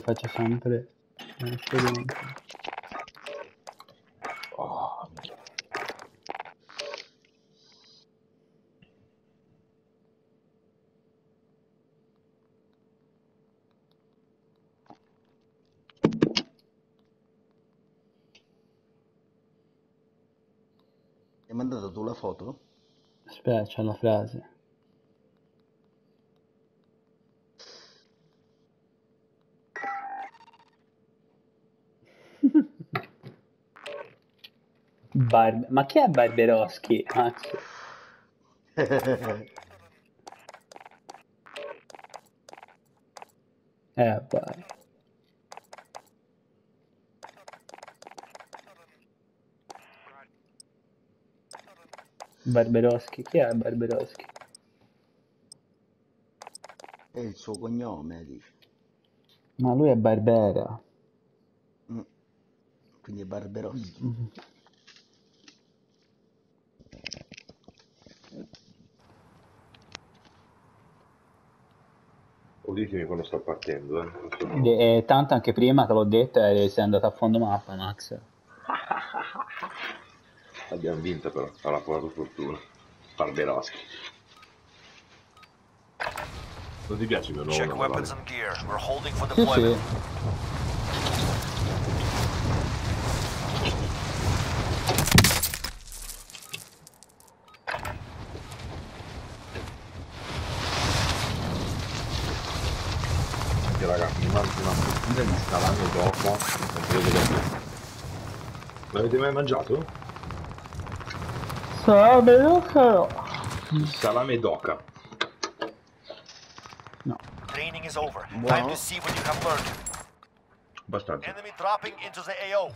faccio sempre. Oh, hai mandato tu la foto? Aspetta, c'è la frase. Ma chi è Barberoschi, Max? Vai. Barberoschi, chi è Barberoschi? È il suo cognome, dice. Ma lui è Barbera. Quindi è Barberoschi. O ditemi quando sta partendo, Tanto anche prima te l'ho detto sei andato a fondo mappa, Max. Abbiamo vinto però, alla porta fortuna. Barberoschi. Non ti piace il mio nome? Check weapons and gear. We're holding for Sì, deployment. sì. Che raga, mi mangio una fettina di salame d'oca. Non credo che... L'avete mai mangiato? Salame d'oca. Il salame d'oca. No. Training is over. Buono. Time to see what you have learned. Abbastanza. Enemy dropping into the AO.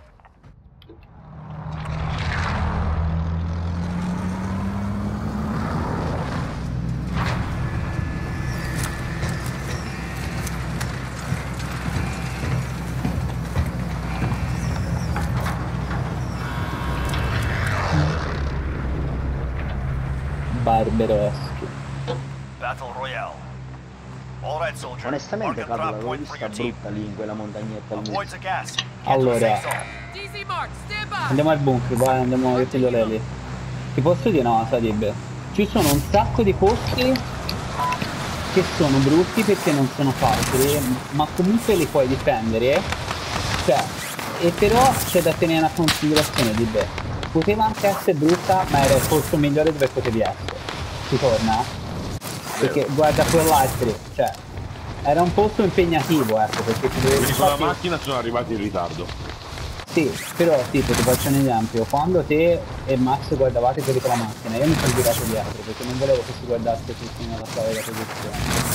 Barberoschi. Battle Royale. All right, soldier. Onestamente, Mark a cavolo, drop l'avevo point for vista your team. brutta lì in quella montagnetta lì. Avoid the gas. Get to the Allora, safe zone. DZ Mark, stand by. andiamo al bunker, vai, andiamo io piglio Leli. Ti posso dire una cosa, Dib? Ci sono un sacco di posti che sono brutti perché non sono facili, ma comunque li puoi difendere. Cioè, e però c'è da tenere una considerazione, Dib. Poteva anche essere brutta, ma era il posto migliore dove potevi essere. Ci torna? Perché guarda quell'altro, cioè, era un posto impegnativo, ecco, perché ti dovevi Quindi con la infatti- macchina sono arrivati in ritardo. Sì, però tipo ti faccio un esempio, quando te e Max guardavate quelli con la macchina, io mi sono girato dietro perché non volevo che si guardasse tutti nella solita posizione.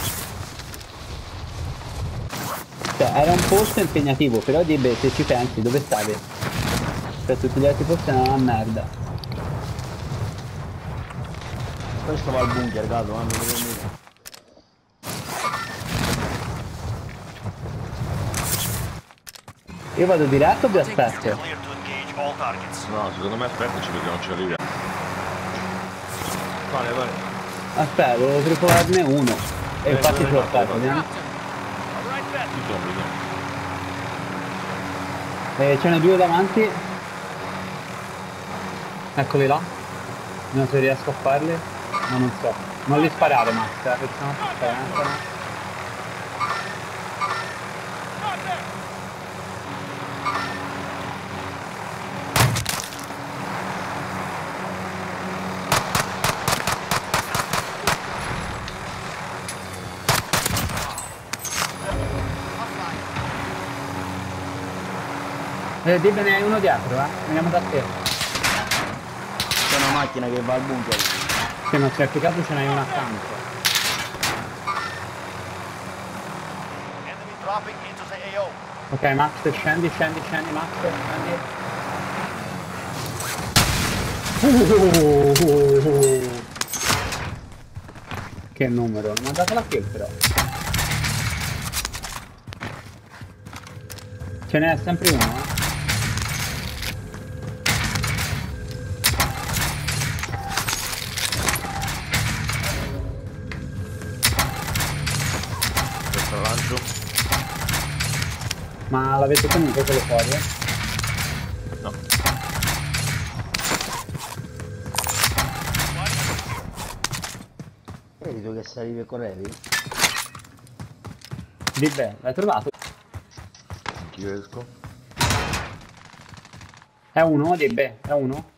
Cioè, era un posto impegnativo, però Dibbe, se ci pensi, dove stavi? Cioè, tutti gli altri posti erano una merda. Questo va al bunker, Gato, non devo dire. Io vado diretto o vi You're aspetto? clear to engage all targets. No, secondo me aspettaci perché non ci arriviamo. Vale, vale. Aspetta, volevo tripolarne uno. E infatti ce l'ho fatto, vediamo. All right, bet. Ti trovi, no? Ce n'è due davanti. Eccoli là. Non so se riesco a farli, ma non so. Non li sparare, Max, perché sennò ti spaventano. Dibbe, ne hai uno dietro, veniamo da te. C'è una macchina che va al bunker. Se non c'è caso ce n'hai una accanto. Enemy dropping into the AO. Ok, Max, scendi, Max, scendi. Che numero, non mi ha dato la kill però. Ce n'è sempre uno, Questo lancio. Ma l'avete tenuto quello fuori? No. Vedi tu che salivi e correvi? Di beh, l'hai trovato? Anch'io esco. È uno, di beh, è uno?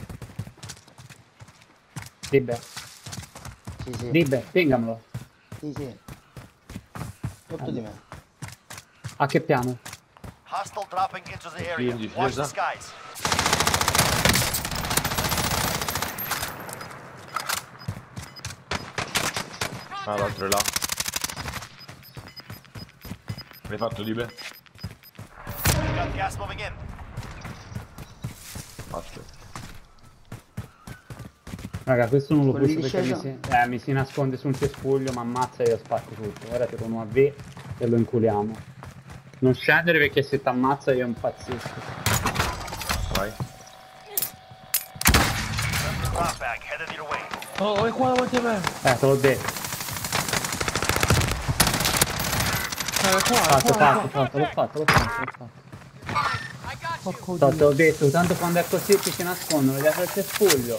Di beh, Sì, sì. di beh, pingamelo. Sì, sì. Sotto di me. A che piano? Hostile dropping into the area. in Watch the difesa. skies. Ah, l'altro è là. L'hai fatto di beh? We got gas moving in. Aspetta. Raga, questo non lo Quello pusho di perché discesa? mi si nasconde su un cespuglio, ma ammazza e io spacco tutto. Guardate con UAV e lo inculiamo. Non scendere perché se ti ammazza io impazzisco. Vai. Drop bag headed your way. Oh, è qua davanti a me. Te l'ho detto. È qua, Fatto, l'ho fatto. I got you. Te l'ho detto, tanto quando è così ti si nascondono dietro il cespuglio.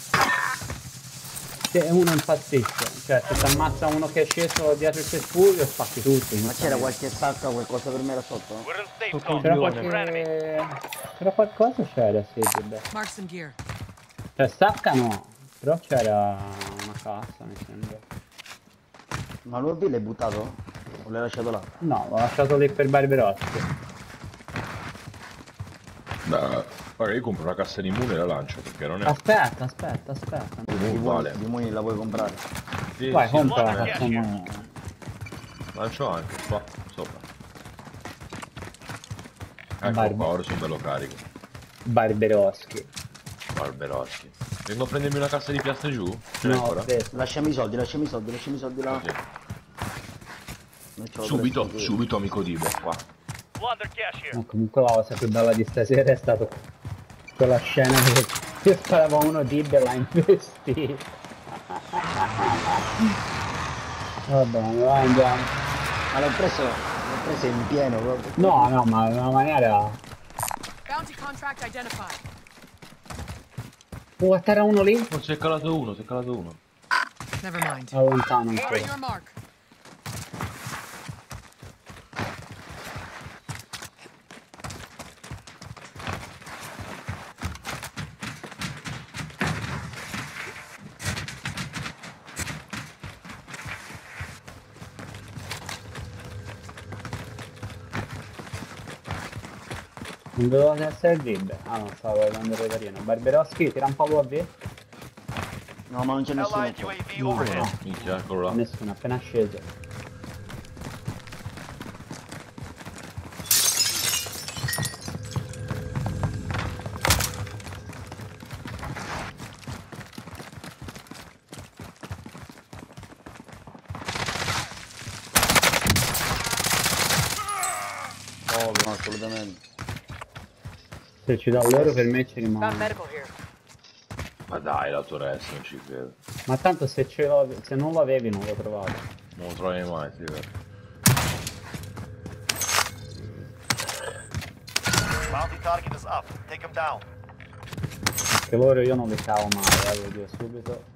E uno impazzisce, cioè se ti ammazza uno che è sceso dietro il cespuglio spacchi tutto. Ma c'era qualche sacca o qualcosa per me là sotto? We're in safe C'era zone. c'era qualcosa c'era, sì, vabbè. Mark some gear. Cioè stacca no, però c'era una cassa mi sembra. Ma l'UAV l'hai buttato? O l'hai lasciato là? No, l'ho lasciato lì per Barberotti. Guarda, io compro una cassa di mune e la lancio perché non è Aspetta. uguale. Di Muni la vuoi comprare? Sì, Vai, sì, compra la vabbè. cazzo no. Lancio anche qua, sopra. Ecco Barbe- qua, ora sono bello carico. Barberoschi. Barberoschi. Vengo a prendermi una cassa di piastre giù? Ce l'hai No, ancora? aspetta. Lasciami i soldi là. Sì. Non ce l'ho Subito, preso io. subito amico Dibe, qua. Plunder cash here. No, comunque la cosa più bella di stasera è stato quella scena dove io sparavo uno Dib e la investì. Vabbè, andiamo. Ma l'ho preso in pieno proprio. No, ma in una maniera... Bounty contract identified. Oh, atterra uno lì? Oh, si è calato uno. Never mind. Allontano On ancora. your mark. Non dovevo essere il Dib. Ah no, stavo guardando il redarino. Barberoschi, tira un po' l'UAV. No, ma non c'è nessuno Allied qua. UAV No, overhead. no, Minchia, eccolo là. nessuno, appena sceso. Oh, no, assolutamente. Se ci dà loro per me ci Found rimane. medical here. Ma dai, la Torres, non ci credo. Ma tanto se non lo avevi non lo trovavi. Non lo trovi mai, sì, vero. Bounty target is up. Take him down. Che loro io non li cavo mai, lo dico subito.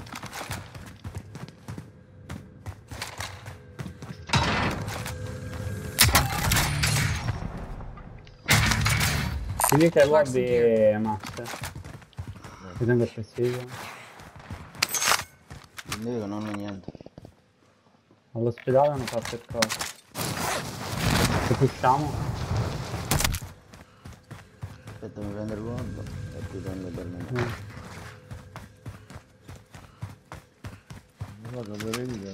Ti dice lobby e master. Ti tengo preciso. Non dico, non ho niente. All'ospedale hanno fatto il coso. Se pusciamo. Aspetta, mi prendo il conto e ti prendo per me. Guarda, vorrei dire.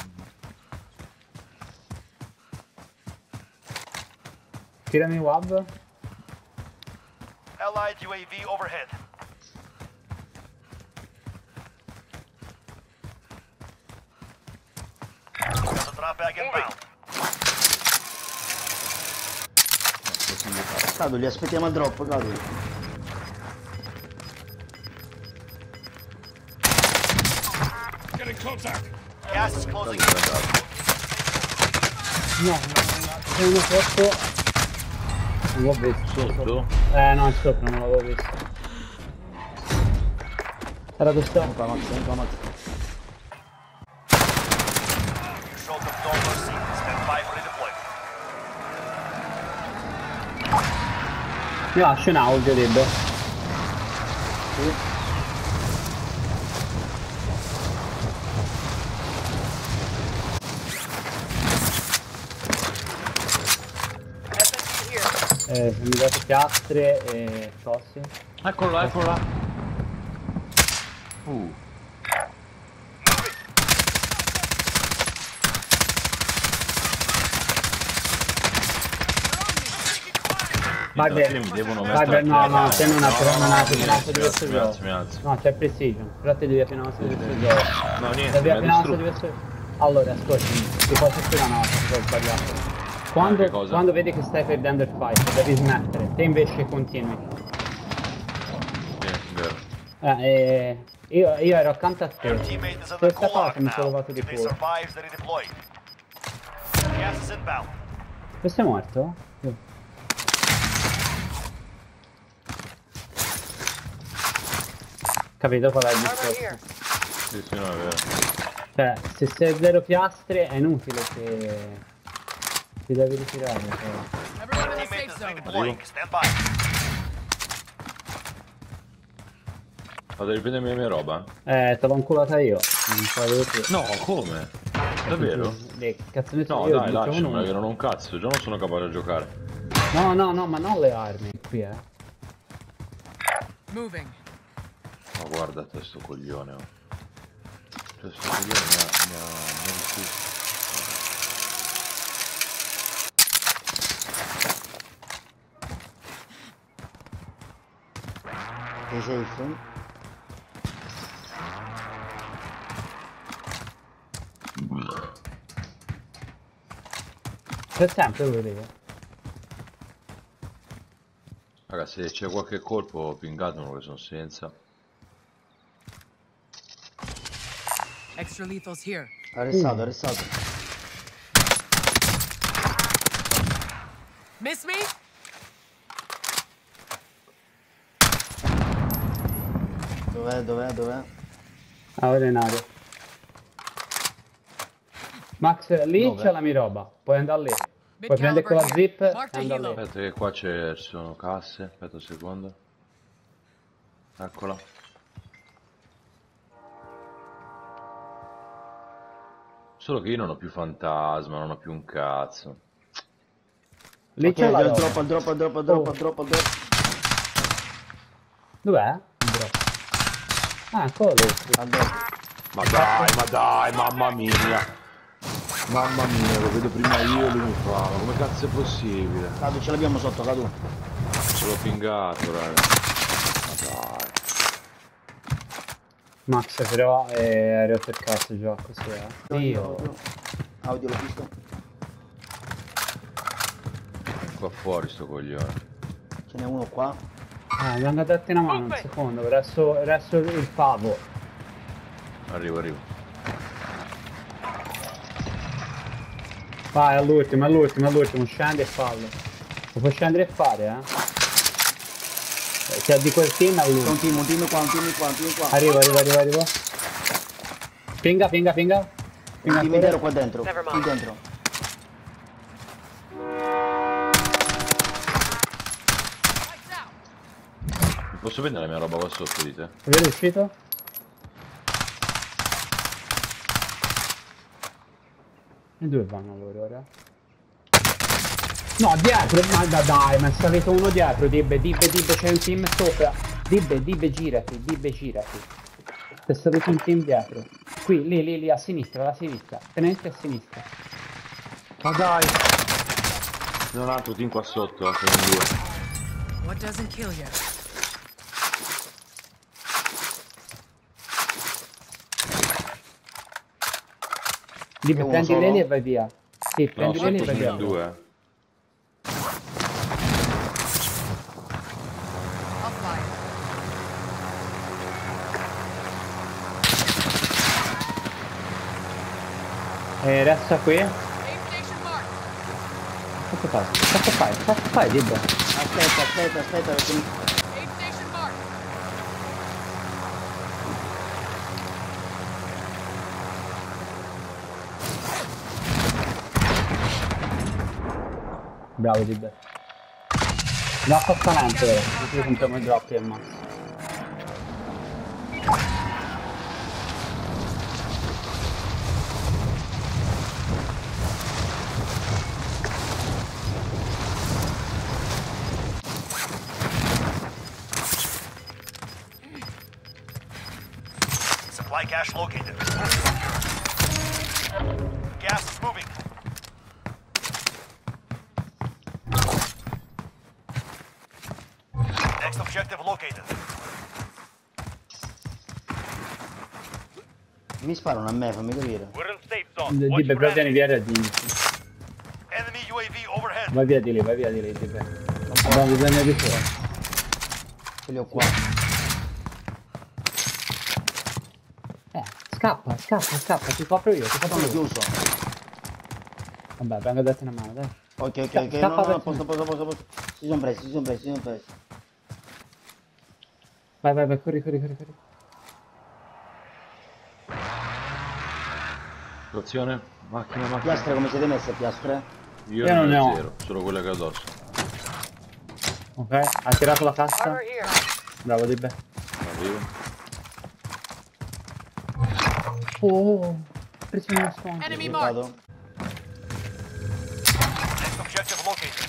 Tirami WAV. Allied UAV overhead. Got the drop bag inbound. Cado, li aspettiamo al drop, Cado. Gas is closing. No, è uno troppo. Non l'ho visto. Sotto? No, è sopra, non l'avevo visto. Era questo. Vieni qua Max, vieni qua Max. Control the Dollar C. Stand by for redeployment. Mi lascio in audio, Debbe. Sì. Se mi date piastre e tossi. Eccolo là, eccolo là. Vabbè, Mi devono vabbè, mettere no, a no, terra. te non ha però non ha mi finanza alzo, diverso mi gioco. alzo. No, c'è precision, però te devi appena finanza diverso gioco. No, niente, Devi mi ha finanza distrutto. diverso. Allora, ascolta, ti posso spiegare una cosa che ho sbagliato. che cosa? Quando vedi che stai perdendo il fight, devi smettere, te invece continui. Vero. Io ero accanto a te. Your teammate is in the Questa gulag parte mi sono now. levato di If they culo. survive, they redeploy. Gas is inbound. Questo è morto? Sì. Capito qual è il Armor discorso? here. Sì, sì, no, è vero. Cioè, se sei zero piastre è inutile che ti devi ritirare. Cioè. Everyone in the Teammate safe is zone. redeploying. Stand by. Vado a riprendermi la mia roba? Te l'ho inculata io. Non sapevo più. No, come? Davvero? Le cazzo ne so No, io, dai, dicevo lasciamela non- che non ho un cazzo, già non sono capace a giocare. No, no, no, ma non le armi qui, Moving. Ma guarda te sto coglione, oh. Cioè sto coglione mi ha ucciso. Sei safe? Per sempre lo vedevo. Raga, se c'è qualche colpo pingatemelo che sono senza. Extra lethals here. Arrestato, arrestato. Miss me? Dov'è, dov'è, dov'è? Ora in aria. Max, lì Dove? c'è la mia roba. Puoi andare lì. Puoi prendere quella zip e andare lì. Aspetta che qua ci sono casse, aspetta un secondo. Eccola. Solo che io non ho più fantasma, non ho più un cazzo. Lì Ok, c'è la al roba. drop, al drop, al drop, al drop, Oh. al drop, al drop. Dov'è? Il drop. Ah, eccolo lì. Al drop. Ma dai, mamma mia. Mamma mia, lo vedo prima io e lui mi fa. Ma come cazzo è possibile? Cadu, ce l'abbiamo sotto, Cadu. Ce l'ho pingato, raga. Ma dai. Max, però è rotto il cazzo il gioco, sì, Dio. Audio l'ho visto. È qua fuori sto coglione. Ce n'è uno qua. Dobbiamo darti una mano un secondo, resto il pavo. Arrivo. Vai, all'ultimo, scendi e fallo. Lo puoi scendere e fare, Se di quel team è C'è all'ultimo. un team qua, un team qua, un team qua. Arrivo. Pinga. Un team ancora. intero qua dentro. Never Qui mind. dentro. Lights out. Mi posso prendere la mia roba qua sotto, dite? È uscito? E dove vanno loro ora? No, dietro, ma dai, ma è salito uno dietro, Dibbe, c'è un team sopra. Dibbe, girati. C'è salito un team dietro. Qui, lì, a sinistra, alla sinistra. Tenente a sinistra. Ma dai! C'è un altro team qua sotto, sono in due. What doesn't kill you? Dibbe, uno prendi solo? Leli e vai via. Sì, No, prendi Leli e sotto vai sono via. in due. I'll fly. Resta qui. Aim station marked. Che fai, Dibbo? Aspetta, perché Aid station marked. Bravo, Dibbo. No, accostamento, vero? Così compriamo i drop e mazzo. Supply cache located. Gas is moving. Next objective located. mi sparano a me, fammi capire. We're in safe zone. Watch Dibbo, for però vieni enemies. via di Enemy UAV overhead. vai via di lì, Dibbo. Abbiamo bisogno di fuori. Ce li ho qua. Scappa, ti copro io, Sono chiuso. Vabbè, vengo a darti una mano, dai. Ok, Scappa no, per- posto. Si sono presi. Vai, corri. Situazione, macchina. Piastre come siete messe, piastre? Io non ne ho. zero, solo quella che ho addosso. Ok, ha tirato la cassa. Bravo, Dibbo. Arrivo. Oh, preso uno sconto. Enemy marked. Vado. Next objective located.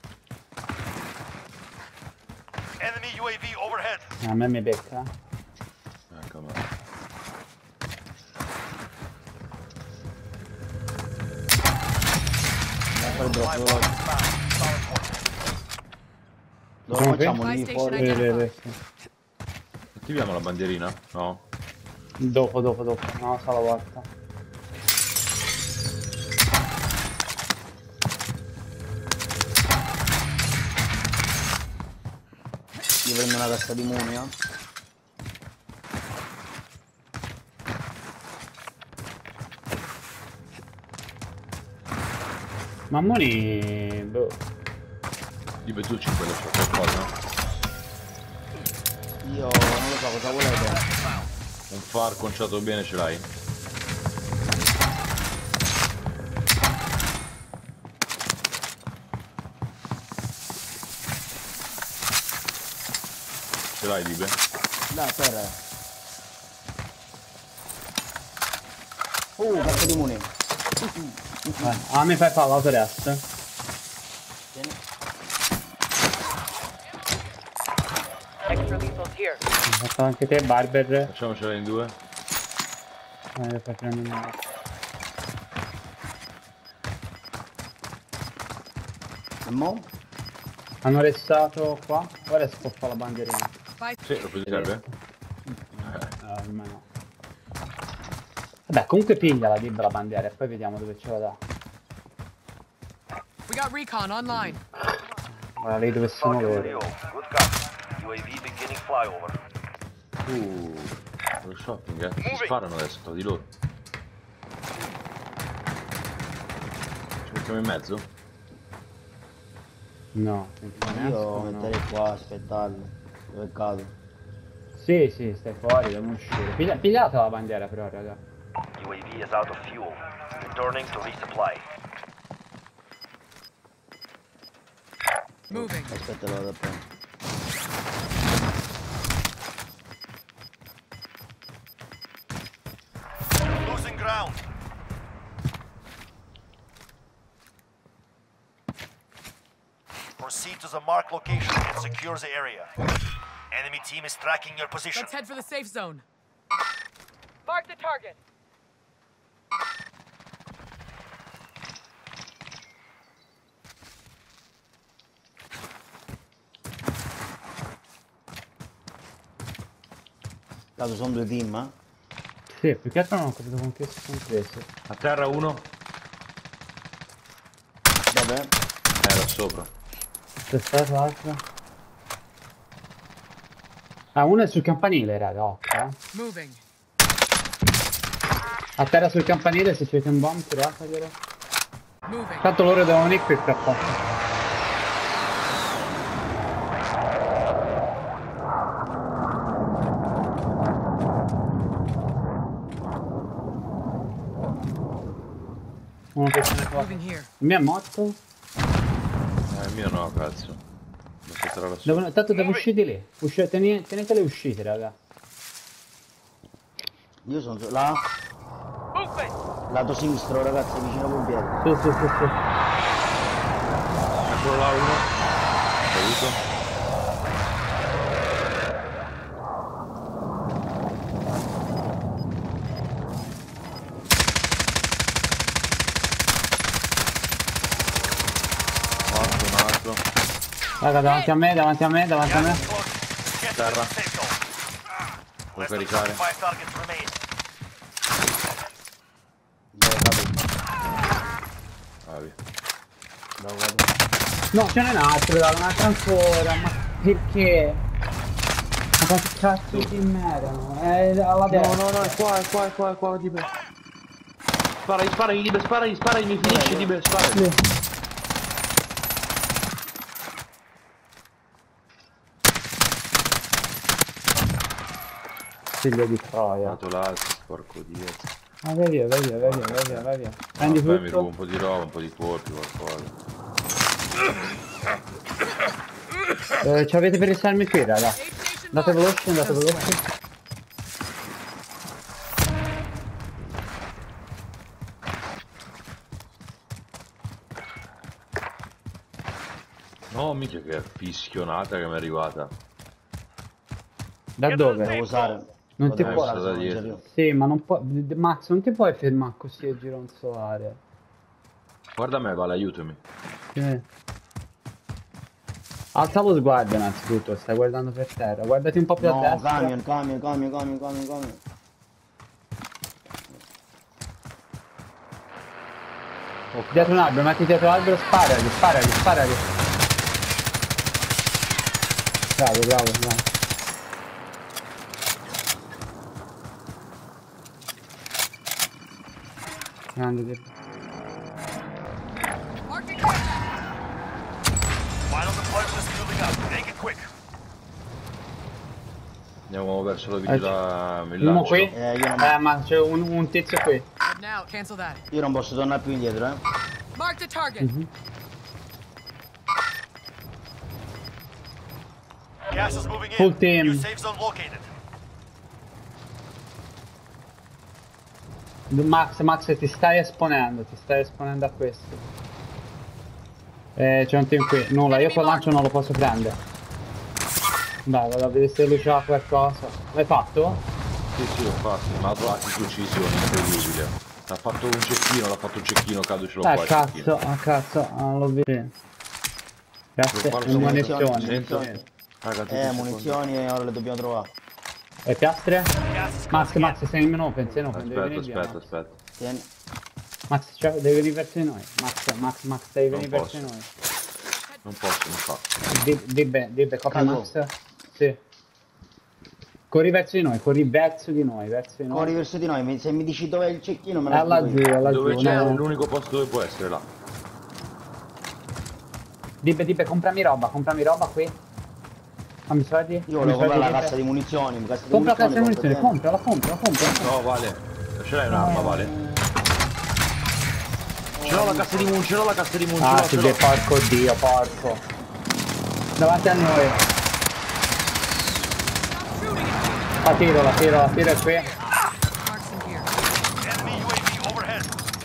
Enemy UAV overhead. A me mi becca. Ecco, ma. Supply box is found. Solid work. Dove Come facciamo Buy lì station fuori? identified. Attiviamo la bandierina? No? Dopo. No, sta la volta. Io prendo una testa di mummia. Mammoni, boh. Di tu 5 adesso qualcosa? Io non lo so cosa volete. Un far conciato bene ce l'hai? Ce l'hai, Libe? Dai, per. Cazzo di muni. A me fai fare l'autorest. Tieni. Extra lethals here. Hai fatto anche te, Barber. Facciamocela in due. Io fai prendere una. E mo? Hanno restato qua. Ora si può fare la bandierina. Buy Sì, lo puoi serve? Almeno. Vabbè, comunque piglia la Dibbo la bandiera e poi vediamo dove ce la dà. We got recon online. Guarda lì dove sono loro. Good copy. UAV beginning flyover. Lo shopping, Si sparano adesso, tra di loro. Ci mettiamo in mezzo? No, Io metterei qua, aspettarli. Dove cado? Sì, stai fuori, dobbiamo uscire. Pigliate la bandiera però, raga. UAV is out of fuel. Returning to resupply. Moving. Aspetta, lo vado a prendere. Losing ground. Proceed to the marked location and secure the area. Enemy team is tracking your position. Let's head for the safe zone. Mark the target. Caso sono due team, eh? Sì, più che altro non ho capito con che si sono presi. A terra uno? Vabbè. Era sopra. C'è stato l'altro? Ah, uno è sul campanile, raga, occhio. Moving. A terra sul campanile, se c'è un bomb, tirateglielo. Moving. Tanto loro devono venire qui per forza. Uno che se ne fa. Moving here. Il mio è morto. Il mio no, cazzo. Non so se era lassù. Tanto devo uscire lì. Tenete le uscite, raga. Io sono là, Movement. lato sinistro ragazzi, vicino al pompiere. Sì. Eccolo là uno. Caduto. Morto un altro. Raga, davanti a me. Gas is close. Get to the Terra. safe zone. Puoi Less than caricare. 5 targets remain. Bravi. No, ce n'è un altro, raga, un altro ancora. Ma perché? Ma quanti cazzo di merda? È alla destra. No, è qua, di me. Sparagli, mi finisce di me, sparagli. Figlio di troia. Dato l'altro, porco dio. Ma vai via. Prendi Mi rubo tutto. un po' di roba, un po' di colpi, qualcosa. Ci avete per restarmi qui, raga. Aid station Andate marked. veloci. No, mica che fischionata che mi è arrivata. Da dove? Devo usare. Non ti Devo può- usare, da se non dietro. c'è io. Sì, ma non può. Max, non ti puoi fermare così a gironzolare. Guarda me, Vale, aiutami. Sì. Alza lo sguardo innanzitutto, stai guardando per terra. Guardati un po' più a No, destra. camion. Dietro un albero, metti dietro l'albero, sparagli. Bravo. Grande Debbo. Marked a target. Final deployment is moving up. Make it quick. Andiamo verso la vigila Uno villaggio. qui? io non- Ma c'è un tizio qui. Head now. Cancel that. Io non posso tornare più indietro, eh. Marked a target. Gas is moving Full in. team. New safe zone located. Max, ti stai esponendo a questo. C'è un team qui. Nulla, io col lancio non lo posso prendere. Dai, vado a vedere se lui c'ha qualcosa. L'hai fatto? Sì, l'ho fatto, ma ha trovato precisione, incredibile. L'ha fatto un cecchino, cado ce l'ho qua. il cecchino. Cazzo, non l'ho visto. Grazie, Guarda, e sono munizioni. munizioni. Raga, tutti secondi. Munizioni e ora le dobbiamo trovare. E piastre? Gas is closing Max, sei in open, devi venire via. Aspetta. Tieni. Max, devi venire verso di noi. Max, devi Non venire verso di posso. noi. Non posso, non fa. Dibbe, copia Cago. Max. Sì. Corri verso di noi. Corri verso di noi, se mi dici dov'è il cecchino me È lo laggiù, dico io. Dove c'è no. l'unico posto dove può essere là. Dibbe, comprami roba qui. Fammi soldi. Io volevo comprare la cassa di munizioni, Compra la cassa di munizioni, compra. comprala. No, Vale. Ce l'hai un'arma, Vale? Ce l'ho la cassa di munizioni, Ah, ce l'ho. sì, porco dio, porco. Davanti a noi. La tiro è qui. Marks in here. Enemy UAV overhead.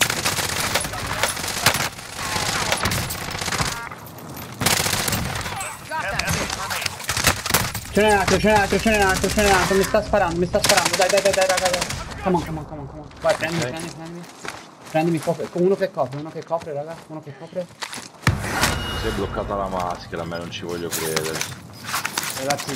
Got 10 that. enemies remain. Ce n'è un altro, mi sta sparando, dai, raga. Come on. Vai, prendimi, copre. Uno che copre, raga, Si è bloccata la maschera, a me non ci voglio credere. Ragazzi,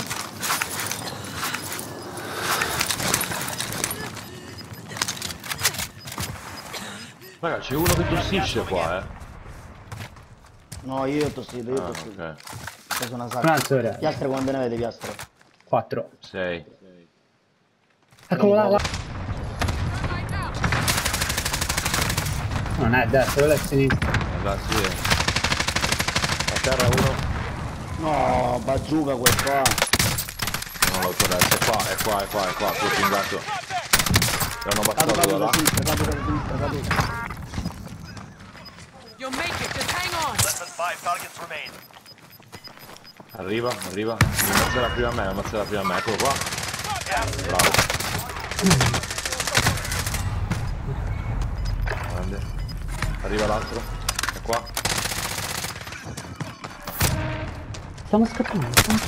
Raga, c'è uno che tossisce qua, no, io ho tossito. ok. Ho preso una Un altro, sacca. Piastre quante ne avete, piastre? 4. 6. Eccolo là. Right now. Non è a destra, quello è a sinistra. Grazie. A terra uno. No, bazooka quel qua. Non l'ho adesso, è qua, tutto pingato. L'hanno abbassato da là. You'll make it. Just hang on. Less than 5 targets remain. Arriva. Mi ammazzerà prima a me, eccolo qua. Bravo. Grande. Arriva l'altro. È qua. Stiamo scappando.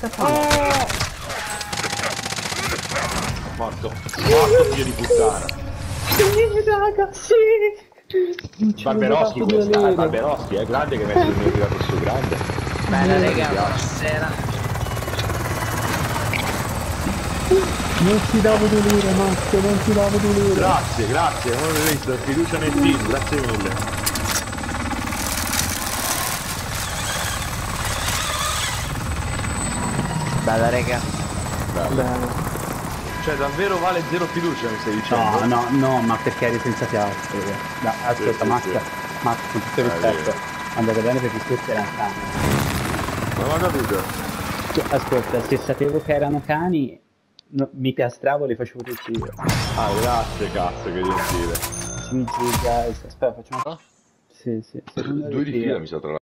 Morto, figlio di puttana. Sì, raga, sì. Barberoschi questa, Barberoschi, è grande che mette il mio tirato su, grande. Bella raga, buonasera. Non ti davo dolore, Max, non ti davo dolore. Grazie, non ho visto, fiducia nel team, grazie mille. Bella raga. Bello. Cioè davvero vale zero fiducia mi stai dicendo? No, ma perché eri senza fiato. Ascolta, Sì, Max, sì. Max, con tutto il rispetto, andate bene perché questi erano cani. Non ho capito. Cioè, ascolta, se sapevo che erano cani, mi piastravo e li facevo tutti io. Ah, grazie cazzo, che gentile. GG guys, aspetta, facciamo... Sì, Due di fila mi sa tra l'altro.